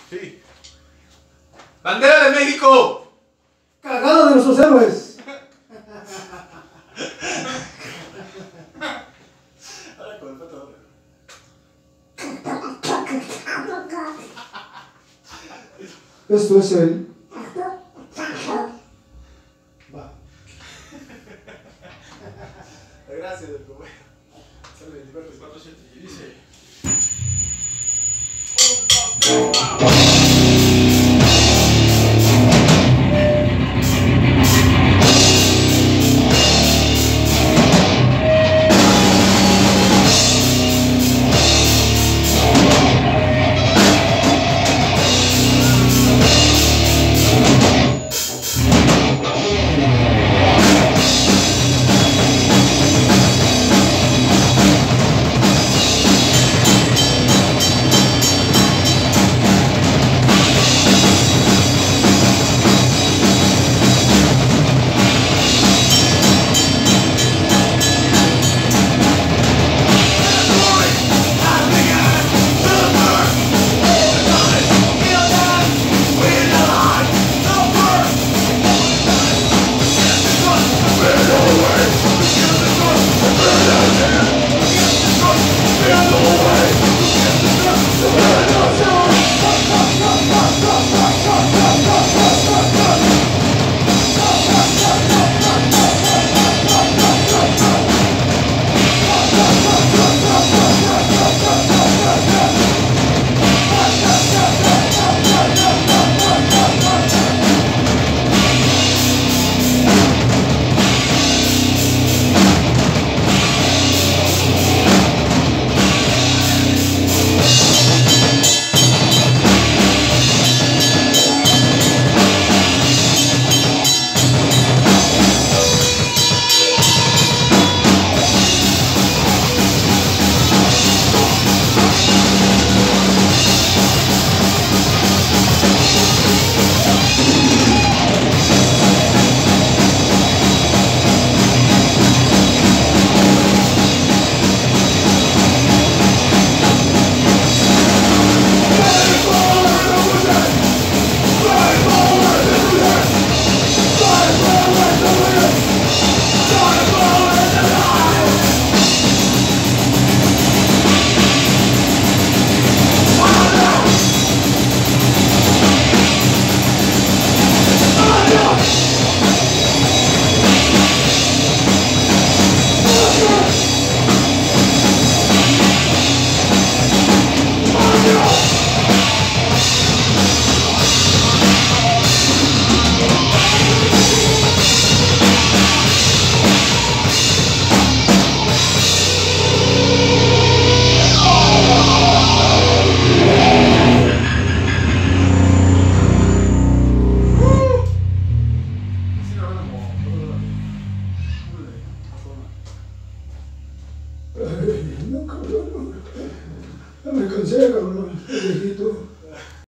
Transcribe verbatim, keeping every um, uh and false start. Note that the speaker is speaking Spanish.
Sí. ¡Bandera de México! ¡Cagada de nuestros héroes! Ahora con el pato. Esto es el... Va. Gracias, del comer. Sale veinticuatro, veinticuatro, siete y dice... Un, dos, tres, ¡vamos! No, cabrón, no. No me cansé, cabrón, el viejito.